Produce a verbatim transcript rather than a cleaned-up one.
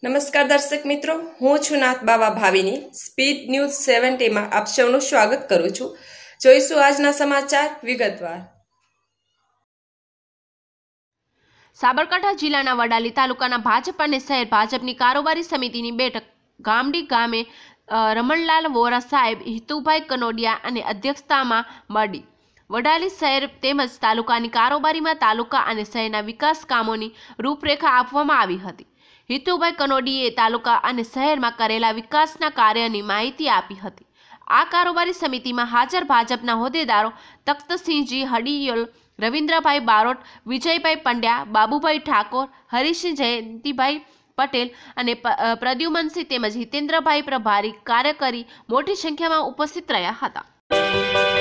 નમસ્કાર દર્શક મિત્રો, હું છું નાથ બાવા ભાવિની સ્પીડ ન્યૂઝ સેવન્ટી માં આપ સૌનું સ્વાગત કરું છું। જોઈશું આજના સમાચાર વિગતવાર। સાબરકાંઠા જિલ્લાના વડાલી તાલુકાના ભાજપ અને શહેર ભાજપની કારોબારી સમિતિની બેઠક ગામડી ગામે રમણલાલ વોરા સાહેબ, હિતુભાઈ કનોડિયા અને અધ્યક્ષતામાં મળી। વડાલી શહેર તેમજ તાલુકાની કારોબારીમાં તાલુકા અને શહેરના વિકાસ કામોની રૂપરેખા આપવામાં આવી હતી। હિતુભાઈ કનોડીએ તાલુકા અને શહેરમાં કરેલા વિકાસના કાર્યની માહિતી આપી હતી। આ કારોબારી સમિતિમાં હાજર ભાજપના હોદ્દેદારો તખ્તસિંહજી હડિયોલ, રવિન્દ્રભાઈ બારોટ, વિજયભાઈ પંડ્યા, બાબુભાઈ ઠાકોર, હરીસિંહ જયંતિભાઈ પટેલ અને પ્રદ્યુમનસિંહ તેમજ હિતેન્દ્રભાઈ પ્રભારી કાર્યકરી મોટી સંખ્યામાં ઉપસ્થિત રહ્યા હતા।